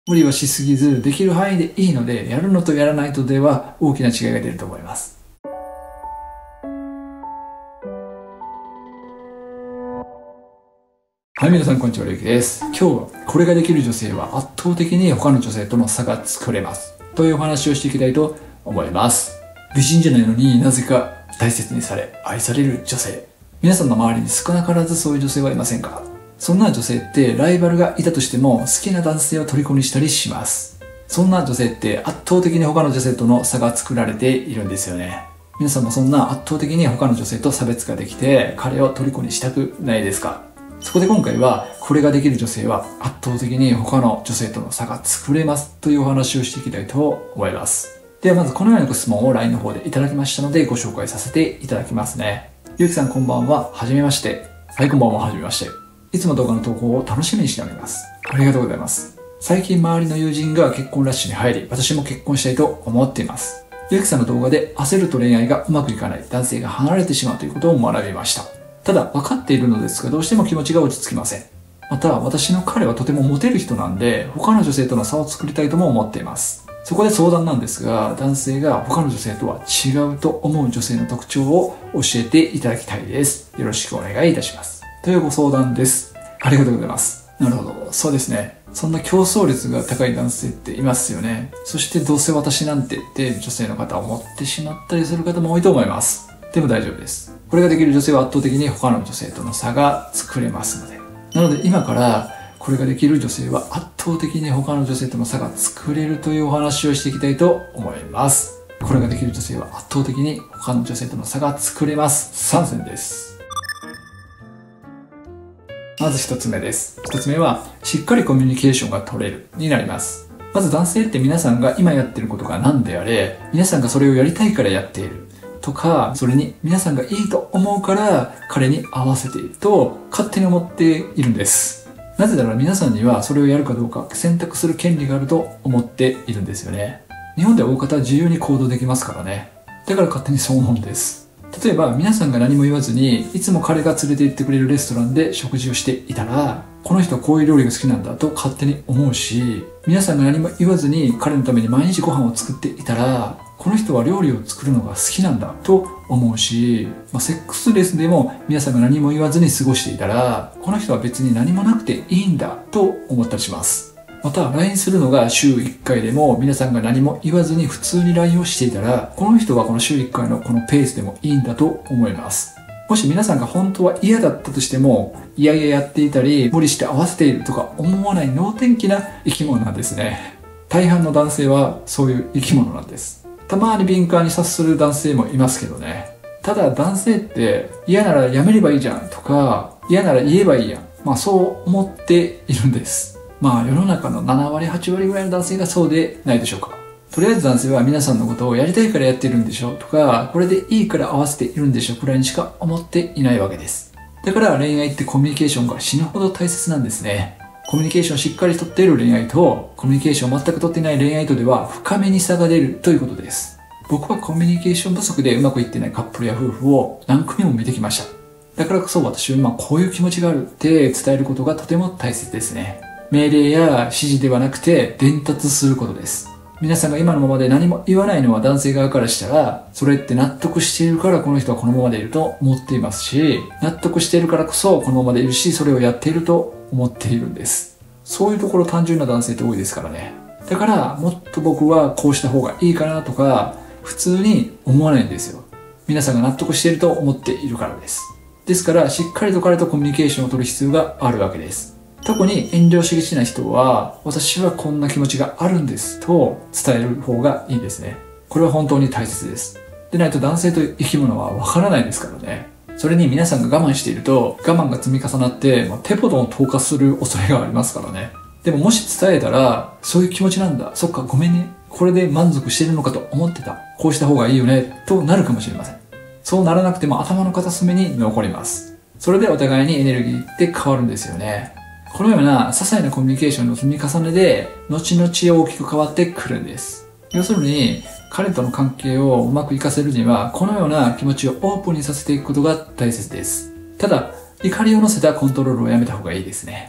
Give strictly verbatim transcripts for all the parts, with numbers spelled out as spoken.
無理はしすぎず、できる範囲でいいので、やるのとやらないとでは大きな違いが出ると思います。はい、皆さんこんにちは、りゅうきです。今日はこれができる女性は圧倒的に他の女性との差が作れます。というお話をしていきたいと思います。美人じゃないのになぜか大切にされ、愛される女性。皆さんの周りに少なからずそういう女性はいませんか？そんな女性ってライバルがいたとしても好きな男性を虜にしたりします。そんな女性って圧倒的に他の女性との差が作られているんですよね。皆さんもそんな圧倒的に他の女性と差別ができて彼を虜にしたくないですか？そこで今回はこれができる女性は圧倒的に他の女性との差が作れますというお話をしていきたいと思います。ではまずこのようなご質問を ライン の方でいただきましたのでご紹介させていただきますね。ゆうきさんこんばんは。はじめまして。はい、こんばんは。はじめまして。いつも動画の投稿を楽しみにしております。ありがとうございます。最近周りの友人が結婚ラッシュに入り、私も結婚したいと思っています。ゆうきさんの動画で焦ると恋愛がうまくいかない男性が離れてしまうということを学びました。ただ分かっているのですがどうしても気持ちが落ち着きません。また私の彼はとてもモテる人なんで他の女性との差を作りたいとも思っています。そこで相談なんですが、男性が他の女性とは違うと思う女性の特徴を教えていただきたいです。よろしくお願いいたします。というご相談です。ありがとうございます。なるほど。そうですね。そんな競争率が高い男性っていますよね。そしてどうせ私なんてって女性の方は思ってしまったりする方も多いと思います。でも大丈夫です。これができる女性は圧倒的に他の女性との差が作れますので。なので今からこれができる女性は圧倒的に他の女性との差が作れるというお話をしていきたいと思います。これができる女性は圧倒的に他の女性との差が作れます。さんせんです。まず一つ目です。一つ目は、しっかりコミュニケーションが取れるになります。まず男性って皆さんが今やってることが何であれ、皆さんがそれをやりたいからやっている。とか、それに皆さんがいいと思うから彼に合わせていると勝手に思っているんです。なぜなら皆さんにはそれをやるかどうか選択する権利があると思っているんですよね。日本では大方自由に行動できますからね。だから勝手にそう思うんです。例えば皆さんが何も言わずにいつも彼が連れて行ってくれるレストランで食事をしていたら、この人はこういう料理が好きなんだと勝手に思うし、皆さんが何も言わずに彼のために毎日ご飯を作っていたら、この人は料理を作るのが好きなんだと思うし、まあ、セックスレスでも皆さんが何も言わずに過ごしていたら、この人は別に何もなくていいんだと思ったりします。また ライン するのが週いっかいでも皆さんが何も言わずに普通に ライン をしていたら、この人はこの週いっかいのこのペースでもいいんだと思います。もし皆さんが本当は嫌だったとしても、いやいややっていたり、無理して合わせているとか思わない能天気な生き物なんですね。大半の男性はそういう生き物なんです。たまに敏感に察する男性もいますけどね。ただ男性って嫌ならやめればいいじゃんとか、嫌なら言えばいいやん。まあそう思っているんです。まあ世の中のななわりはちわりぐらいの男性がそうでないでしょうか。とりあえず男性は皆さんのことをやりたいからやってるんでしょとか、これでいいから合わせているんでしょくらいにしか思っていないわけです。だから恋愛ってコミュニケーションが死ぬほど大切なんですね。コミュニケーションをしっかりとっている恋愛と、コミュニケーションを全くとっていない恋愛とでは深めに差が出るということです。僕はコミュニケーション不足でうまくいってないカップルや夫婦を何組も見てきました。だからこそ私は今こういう気持ちがあるって伝えることがとても大切ですね。命令や指示ではなくて伝達することです。皆さんが今のままで何も言わないのは男性側からしたら、それって納得しているからこの人はこのままでいると思っていますし、納得しているからこそこのままでいるし、それをやっていると思っているんです。そういうところ単純な男性って多いですからね。だからもっと僕はこうした方がいいかなとか、普通に思わないんですよ。皆さんが納得していると思っているからです。ですからしっかりと彼とコミュニケーションを取る必要があるわけです。特に遠慮しがちな人は、私はこんな気持ちがあるんですと伝える方がいいですね。これは本当に大切です。でないと男性という生き物はわからないですからね。それに皆さんが我慢していると、我慢が積み重なって、まあ、手ほどの投下する恐れがありますからね。でももし伝えたら、そういう気持ちなんだ。そっか、ごめんね。これで満足しているのかと思ってた。こうした方がいいよね。となるかもしれません。そうならなくても頭の片隅に残ります。それでお互いにエネルギーって変わるんですよね。このような些細なコミュニケーションの積み重ねで、後々大きく変わってくるんです。要するに、彼との関係をうまく活かせるには、このような気持ちをオープンにさせていくことが大切です。ただ、怒りを乗せたコントロールをやめた方がいいですね。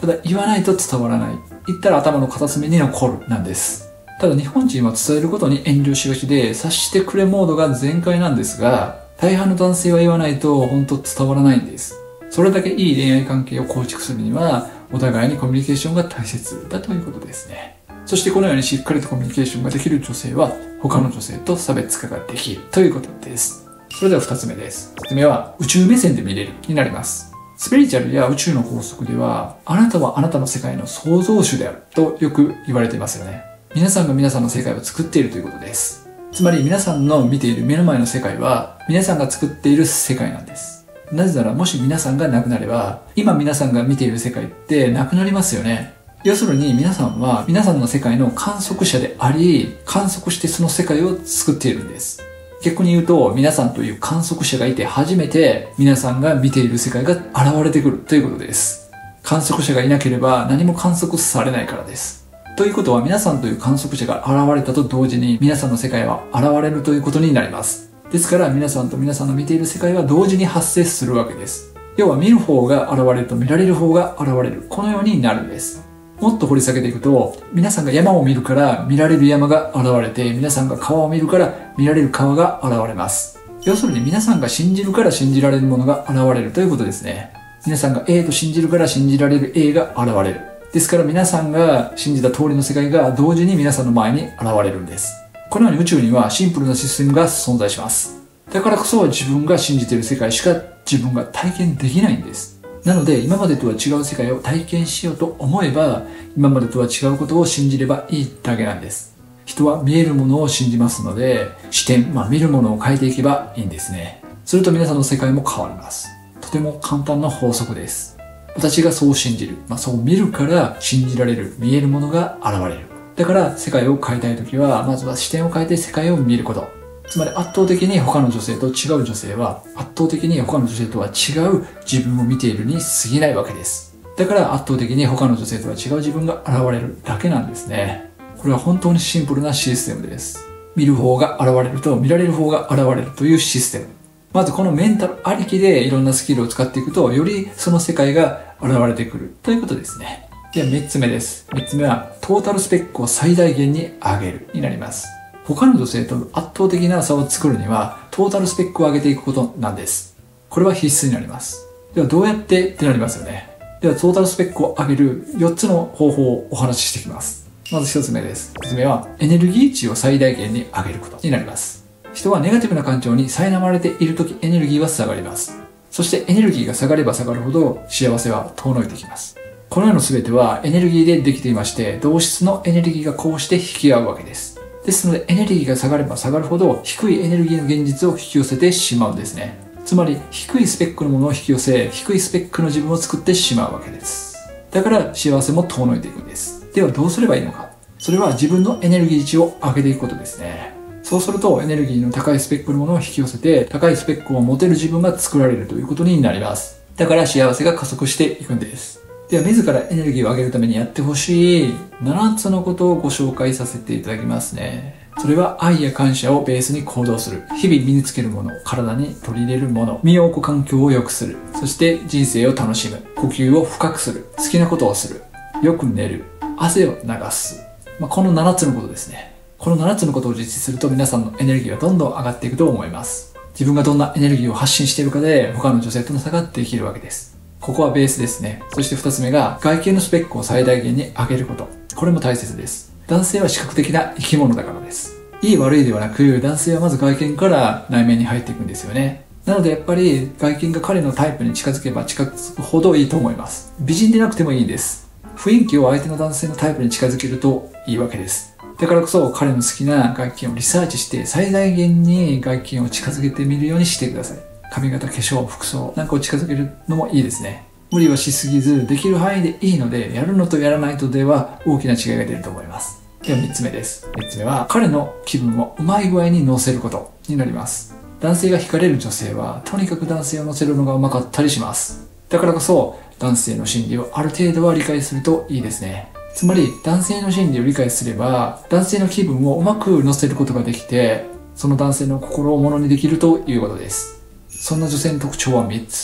ただ言わないと伝わらない。言ったら頭の片隅に残るなんです。ただ日本人は伝えることに遠慮しがちで察してくれモードが全開なんですが、大半の男性は言わないと本当伝わらないんです。それだけいい恋愛関係を構築するにはお互いにコミュニケーションが大切だということですね。そしてこのようにしっかりとコミュニケーションができる女性は他の女性と差別化ができるということです。それでは二つ目です。二つ目は宇宙目線で見れるになります。スピリチュアルや宇宙の法則では、あなたはあなたの世界の創造主であるとよく言われていますよね。皆さんが皆さんの世界を作っているということです。つまり皆さんの見ている目の前の世界は皆さんが作っている世界なんです。なぜならもし皆さんが亡くなれば、今皆さんが見ている世界ってなくなりますよね。要するに皆さんは皆さんの世界の観測者であり、観測してその世界を作っているんです。逆に言うと、皆さんという観測者がいて初めて皆さんが見ている世界が現れてくるということです。観測者がいなければ何も観測されないからです。ということは皆さんという観測者が現れたと同時に皆さんの世界は現れるということになります。ですから皆さんと皆さんの見ている世界は同時に発生するわけです。要は見る方が現れると見られる方が現れる。このようになるんです。もっと掘り下げていくと、皆さんが山を見るから見られる山が現れて、皆さんが川を見るから見られる川が現れます。要するに皆さんが信じるから信じられるものが現れるということですね。皆さんが A と信じるから信じられる A が現れる。ですから皆さんが信じた通りの世界が同時に皆さんの前に現れるんです。このように宇宙にはシンプルなシステムが存在します。だからこそ自分が信じている世界しか自分が体験できないんです。なので今までとは違う世界を体験しようと思えば、今までとは違うことを信じればいいだけなんです。人は見えるものを信じますので、視点、まあ見るものを変えていけばいいんですね。すると皆さんの世界も変わります。とても簡単な法則です。私がそう信じる、まあそう見るから信じられる、見えるものが現れる。だから世界を変えたいときは、まずは視点を変えて世界を見ること。つまり圧倒的に他の女性と違う女性は、圧倒的に他の女性とは違う自分を見ているに過ぎないわけです。だから圧倒的に他の女性とは違う自分が現れるだけなんですね。これは本当にシンプルなシステムです。見る方が現れると見られる方が現れるというシステム。まずこのメンタルありきでいろんなスキルを使っていくと、よりその世界が現れてくるということですね。ではみっつめです。みっつめはトータルスペックを最大限に上げるになります。他の女性と圧倒的な差を作るにはトータルスペックを上げていくことなんです。これは必須になります。ではどうやってってなりますよね。ではトータルスペックを上げるよっつの方法をお話ししていきます。まずひとつめです。ひとつめはエネルギー値を最大限に上げることになります。人はネガティブな感情に苛まれているときエネルギーは下がります。そしてエネルギーが下がれば下がるほど幸せは遠のいてきます。この世の全てはエネルギーでできていまして、同質のエネルギーがこうして引き合うわけです。ですのでエネルギーが下がれば下がるほど低いエネルギーの現実を引き寄せてしまうんですね。つまり低いスペックのものを引き寄せ、低いスペックの自分を作ってしまうわけです。だから幸せも遠のいていくんです。ではどうすればいいのか。それは自分のエネルギー値を上げていくことですね。そうするとエネルギーの高いスペックのものを引き寄せて、高いスペックを持てる自分が作られるということになります。だから幸せが加速していくんです。では自らエネルギーを上げるためにやってほしいななつのことをご紹介させていただきますね。それは愛や感謝をベースに行動する。日々身につけるもの、体に取り入れるもの、身を置く環境を良くする。そして人生を楽しむ。呼吸を深くする。好きなことをする。よく寝る。汗を流す。まあ、このななつのことですね。このななつのことを実施すると皆さんのエネルギーはどんどん上がっていくと思います。自分がどんなエネルギーを発信しているかで他の女性との差ができるわけです。ここはベースですね。そしてふたつめが外見のスペックを最大限に上げること。これも大切です。男性は視覚的な生き物だからです。いい悪いではなく、男性はまず外見から内面に入っていくんですよね。なのでやっぱり外見が彼のタイプに近づけば近づくほどいいと思います。美人でなくてもいいんです。雰囲気を相手の男性のタイプに近づけるといいわけです。だからこそ彼の好きな外見をリサーチして最大限に外見を近づけてみるようにしてください。髪型、化粧、服装なんかを近づけるのもいいですね。無理はしすぎず、できる範囲でいいので、やるのとやらないとでは大きな違いが出ると思います。ではみっつめです。みっつめは彼の気分をうまい具合に乗せることになります。男性が惹かれる女性はとにかく男性を乗せるのがうまかったりします。だからこそ男性の心理をある程度は理解するといいですね。つまり男性の心理を理解すれば男性の気分をうまく乗せることができて、その男性の心をものにできるということです。そんな女性の特徴はみっつ。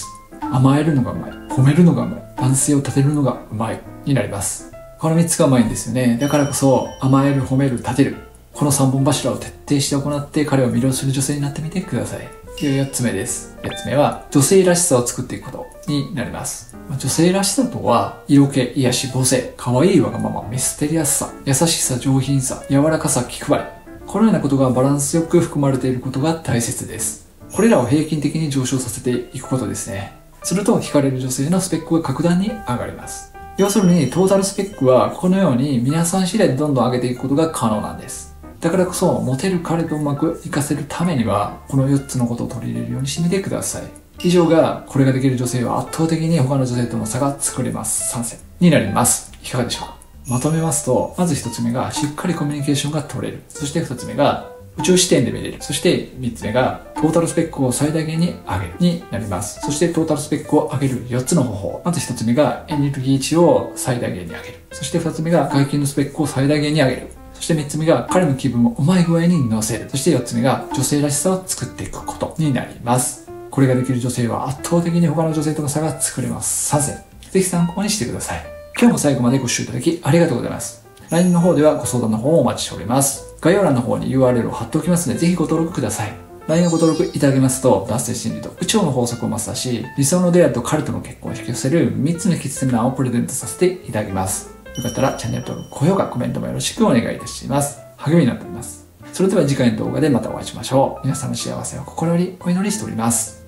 甘えるのがうまい、褒めるのがうまい、男性を立てるのがうまいになります。このみっつがうまいんですよね。だからこそ甘える、褒める、立てる、このさんぼん柱を徹底して行って彼を魅了する女性になってみてください。よっつめです。よっつめは女性らしさを作っていくことになります。女性らしさとは色気、癒し、母性、可愛いわがまま、ミステリアスさ、優しさ、上品さ、柔らかさ、気配り、このようなことがバランスよく含まれていることが大切です。これらを平均的に上昇させていくことですね。すると惹かれる女性のスペックが格段に上がります。要するにトータルスペックはこのように皆さん次第でどんどん上げていくことが可能なんです。だからこそモテる彼とうまく活かせるためにはこのよっつのことを取り入れるようにしてみてください。以上がこれができる女性は圧倒的に他の女性との差が作れますさんせんになります。いかがでしょうか。まとめますと、まずひとつめがしっかりコミュニケーションが取れる。そしてふたつめが宇宙視点で見れる。そしてみっつめがトータルスペックを最大限に上げるになります。そしてトータルスペックを上げるよっつの方法。まずひとつめがエネルギー値を最大限に上げる。そしてふたつめが外見のスペックを最大限に上げる。そしてみっつめが彼の気分をうまい具合に乗せる。そしてよっつめが女性らしさを作っていくことになります。これができる女性は圧倒的に他の女性との差が作れます。さんせん。ぜひ参考にしてください。今日も最後までご視聴いただきありがとうございます。ライン の方ではご相談の方をお待ちしております。概要欄の方に ユーアールエル を貼っておきますので、ぜひご登録ください。ライン をご登録いただけますと、男性心理と宇宙の法則をマスターし、理想の出会いと彼との結婚を引き寄せるみっつの秘訣セミナーをプレゼントさせていただきます。よかったらチャンネル登録、高評価、コメントもよろしくお願いいたします。励みになっております。それでは次回の動画でまたお会いしましょう。皆さんの幸せを心よりお祈りしております。